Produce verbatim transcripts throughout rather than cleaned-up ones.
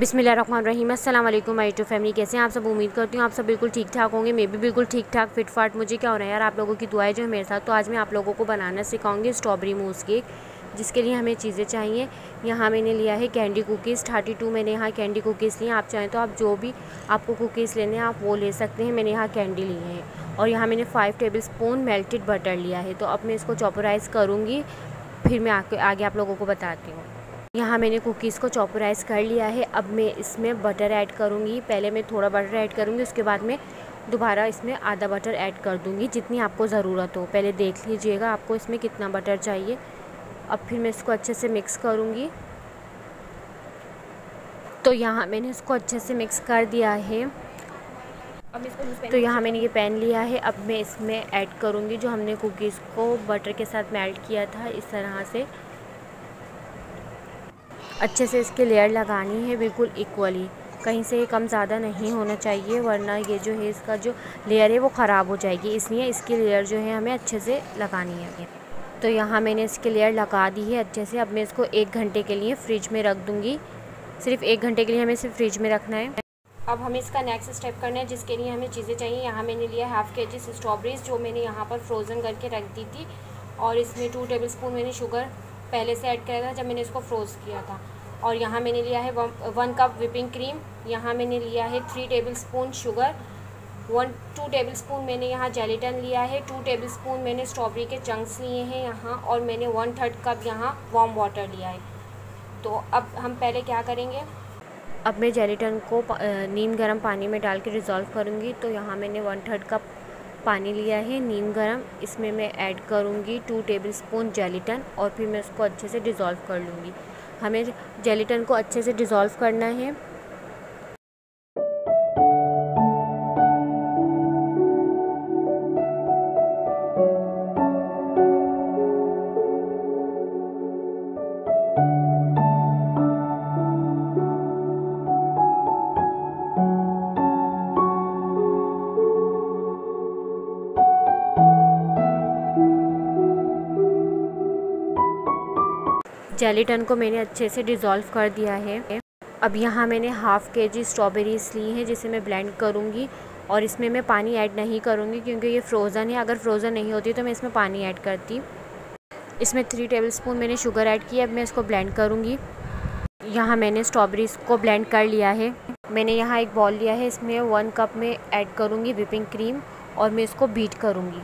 बिस्मिल्लाहिर्रहमानिर्रहीम। अस्सलाम वालेकुम माय यूट्यूब फैमिली, कैसे हैं आप सब। उम्मीद करती हूँ आप सब बिल्कुल ठीक ठाक होंगे। मैं भी बिल्कुल ठीक ठाक फिट फाट। मुझे क्या हो रहा है यार, आप लोगों की दुआएं जो है मेरे साथ। तो आज मैं आप लोगों को बनाना सिखाऊंगी स्ट्रॉबेरी मूस केक, जिसके लिए हमें चीज़ें चाहिए। यहाँ मैंने लिया है कैंडी कुकीज़ थर्टी टू मैंने यहाँ कैंडी कुकीज़ ली हैं। आप चाहें तो आप जो भी आपको कुकीज़ लेने हैं आप वो ले सकते हैं। मैंने यहाँ कैंडी ली है और यहाँ मैंने five tablespoon melted butter लिया है। तो अब मैं इसको चॉपराइज़ करूँगी, फिर मैं आगे आगे आप लोगों को बताती हूँ। यहाँ मैंने कुकीज़ को चॉपराइज़ कर लिया है। अब मैं इसमें बटर ऐड करूँगी। पहले मैं थोड़ा बटर ऐड करूँगी, उसके बाद में दोबारा इसमें आधा बटर ऐड कर दूँगी, जितनी आपको ज़रूरत हो। पहले देख लीजिएगा आपको इसमें कितना बटर चाहिए। अब फिर मैं इसको अच्छे से मिक्स करूँगी। तो यहाँ मैंने इसको अच्छे से मिक्स कर दिया है। अब इसको तो यहाँ मैंने ये पैन लिया है। अब मैं इसमें ऐड करूँगी जो हमने कुकीज़ को बटर के साथ मेल्ट किया था। इस तरह से अच्छे से इसके लेयर लगानी है, बिल्कुल इक्वली। कहीं से कम ज़्यादा नहीं होना चाहिए, वरना ये जो है इसका जो लेयर है वो ख़राब हो जाएगी। इसलिए इसकी लेयर जो है हमें अच्छे से लगानी है। तो यहाँ मैंने इसके लेयर लगा दी है अच्छे से। अब मैं इसको एक घंटे के लिए फ्रिज में रख दूँगी। सिर्फ एक घंटे के लिए हमें सिर्फ फ्रिज में रखना है। अब हमें इसका नेक्स्ट स्टेप करना है, जिसके लिए हमें चीज़ें चाहिए। यहाँ मैंने लिया हाफ़ के जी स्ट्रॉबेरीज़, जो मैंने यहाँ पर फ्रोज़न करके रख दी थी। और इसमें टू टेबल स्पून मैंने शुगर पहले से ऐड किया था जब मैंने इसको फ्रोज़ किया था। और यहाँ मैंने लिया है वन कप विपिंग क्रीम। यहाँ मैंने लिया है three tablespoon sugar. One two tablespoon मैंने यहाँ जेलेटिन लिया है। टू टेबल स्पून मैंने स्ट्रॉबेरी के चंक्स लिए हैं यहाँ। और मैंने वन थर्ड कप यहाँ वार्म वाटर लिया है। तो अब हम पहले क्या करेंगे, अब मैं जेलेटिन को नीम गर्म पानी में डाल के डिज़ोल्व करूँगी। तो यहाँ मैंने वन थर्ड कप पानी लिया है नीम गर्म। इसमें मैं ऐड करूँगी टू टेबल स्पून जेलेटिन और फिर मैं उसको अच्छे से डिज़ोल्व कर लूँगी। हमें जेलेटिन को अच्छे से डिज़ोल्व करना है। जेलेटिन को मैंने अच्छे से डिज़ोल्व कर दिया है। अब यहाँ मैंने हाफ़ के जी स्ट्रॉबेरीज़ ली हैं, जिसे मैं ब्लेंड करूँगी। और इसमें मैं पानी ऐड नहीं करूँगी क्योंकि ये फ्रोज़न है। अगर फ्रोज़न नहीं होती तो मैं इसमें पानी ऐड करती। इसमें थ्री टेबल स्पून मैंने शुगर ऐड की। अब मैं इसको ब्लेंड करूँगी। यहाँ मैंने स्ट्रॉबेरीज़ को ब्लेंड कर लिया है। मैंने यहाँ एक बॉल लिया है, इसमें वन कप में ऐड करूँगी विपिंग क्रीम और मैं इसको बीट करूँगी।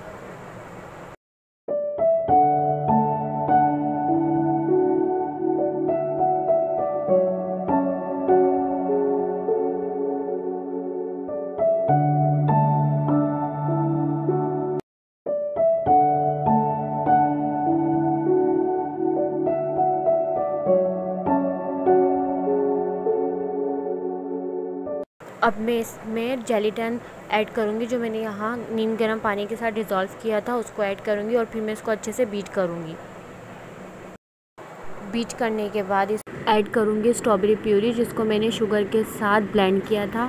अब मैं इसमें जेलेटिन ऐड करूँगी, जो मैंने यहाँ नीम गर्म पानी के साथ डिज़ोल्व किया था उसको ऐड करूँगी। और फिर मैं इसको अच्छे से बीट करूँगी। बीट करने के बाद इस ऐड करूँगी स्ट्रॉबेरी प्यूरी, जिसको मैंने शुगर के साथ ब्लेंड किया था।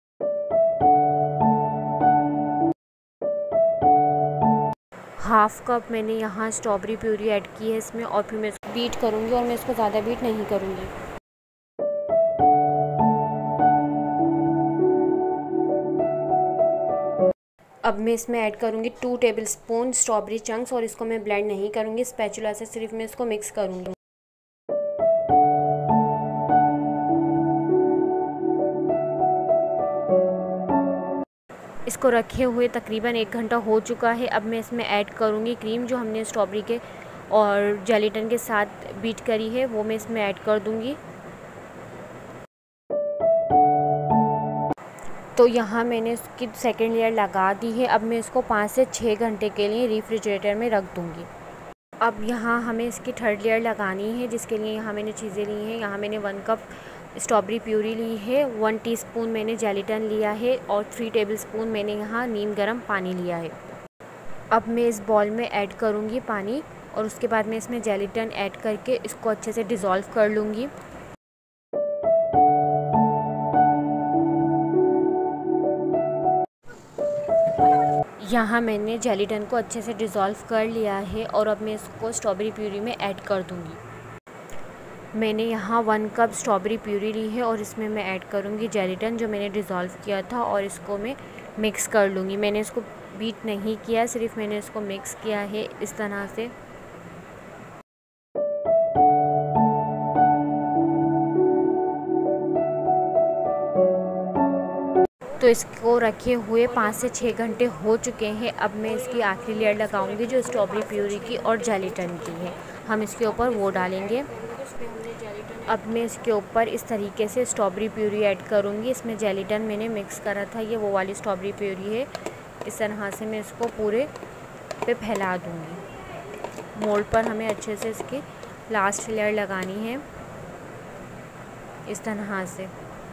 हाफ़ कप मैंने यहाँ स्ट्रॉबेरी प्यूरी ऐड की है इसमें। और फिर मैं इसको बीट करूँगी और मैं इसको ज़्यादा बीट नहीं करूँगी। अब मैं इसमें ऐड करूँगी two tablespoon strawberry chunks और इसको मैं ब्लेंड नहीं करूँगी, स्पैचुला से सिर्फ मैं इसको मिक्स करूँगी। इसको रखे हुए तकरीबन एक घंटा हो चुका है। अब मैं इसमें ऐड करूँगी क्रीम, जो हमने स्ट्रॉबेरी के और जेलेटिन के साथ बीट करी है, वो मैं इसमें ऐड कर दूँगी। तो यहाँ मैंने इसकी सेकेंड लेयर लगा दी है। अब मैं इसको पाँच से छः घंटे के लिए रेफ्रिजरेटर में रख दूँगी। अब यहाँ हमें इसकी थर्ड लेयर लगानी है, जिसके लिए यहाँ मैंने चीज़ें ली हैं। यहाँ मैंने वन कप स्ट्रॉबेरी प्यूरी ली है, वन टीस्पून मैंने जेलेटिन लिया है और थ्री टेबल स्पून मैंने यहाँ नीम गर्म पानी लिया है। अब मैं इस बॉल में ऐड करूँगी पानी और उसके बाद मैं इसमें जेलेटिन ऐड करके इसको अच्छे से डिज़ोल्व कर लूँगी। यहाँ मैंने जेलेटिन को अच्छे से डिज़ोल्व कर लिया है और अब मैं इसको स्ट्रॉबेरी प्यूरी में ऐड कर दूँगी। मैंने यहाँ वन कप स्ट्रॉबेरी प्यूरी ली है और इसमें मैं ऐड करूँगी जेलेटिन जो मैंने डिज़ोल्व किया था, और इसको मैं मिक्स कर लूँगी। मैंने इसको बीट नहीं किया, सिर्फ मैंने इसको मिक्स किया है इस तरह से। तो इसको रखे हुए पाँच से छः घंटे हो चुके हैं। अब मैं इसकी आखिरी लेयर लगाऊंगी जो स्ट्रॉबेरी प्यूरी की और जेलेटिन की है। हम इसके ऊपर वो डालेंगे। अब मैं इसके ऊपर इस तरीके से स्ट्रॉबेरी प्यूरी ऐड करूँगी। इसमें जेलेटिन मैंने मिक्स करा था, ये वो वाली स्ट्रॉबेरी प्यूरी है। इस तरह से मैं इसको पूरे पे फैला दूँगी। मोल्ड पर हमें अच्छे से इसकी लास्ट लेयर लगानी है इस तरह से।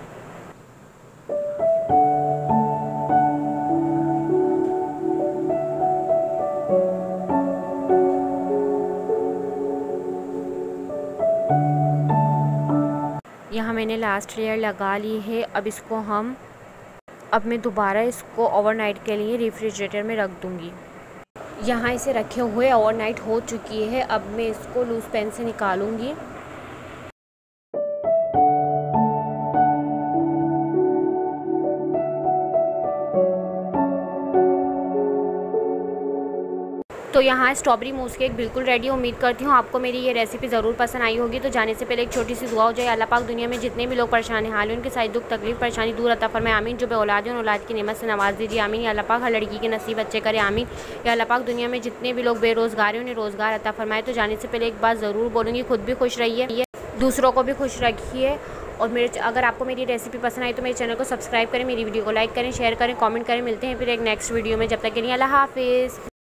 यहाँ मैंने लास्ट लेयर लगा ली है। अब इसको हम अब मैं दोबारा इसको ओवरनाइट के लिए रेफ्रिजरेटर में रख दूँगी। यहाँ इसे रखे हुए ओवरनाइट हो चुकी है। अब मैं इसको लूज़ पेन से निकालूँगी। तो यहाँ स्ट्रॉबेरी मूस केक बिल्कुल रेडी। उम्मीद करती हूँ आपको मेरी ये रेसिपी ज़रूर पसंद आई होगी। तो जाने से पहले एक छोटी सी दुआ हो जाए, अल्लाह पाक दुनिया में जितने भी लोग परेशान हैं, हाल उनके सारी दुख तकलीफ परेशानी दूर अता फरमाए। आमीन। जो बे औलाद है, औलाद की नेमत से नवाज दीजिए। आमीन। या अल्लाह पाक हर लड़की के नसीब अच्छे करे। आमीन। या अल्लाह पाक दुनिया में जितने भी लोग बेरोज़गार हैं उन्हें रोज़गार अता फरमाए। तो जाने से पहले एक बात ज़रूर बोलूँगी, खुद भी खुश रहिए, दूसरों को भी खुश रखिए। और मेरे अगर आपको मेरी रेसिपी पसंद आई तो मेरे चैनल को सब्सक्राइब करें, मेरी वीडियो को लाइक करें, शेयर करें, कमेंट करें। मिलते हैं फिर एक नेक्स्ट वीडियो में। जब तक के लिए अल्लाह हाफिज़।